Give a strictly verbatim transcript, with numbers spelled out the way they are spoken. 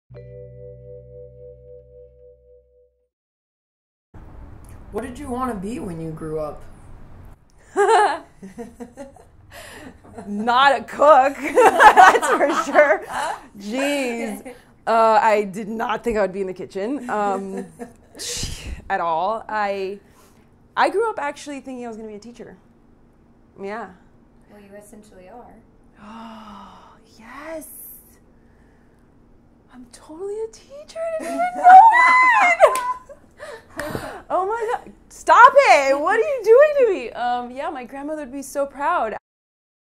What did you want to be when you grew up? Not a cook, that's for sure. Jeez. Uh, I did not think I would be in the kitchen um, at all. I I grew up actually thinking I was going to be a teacher. Yeah. Well, you essentially are. Oh, yes. I'm totally a teacher. I didn't even know that. Oh my God. Stop it. What are you doing to me? Um, yeah, my grandmother would be so proud.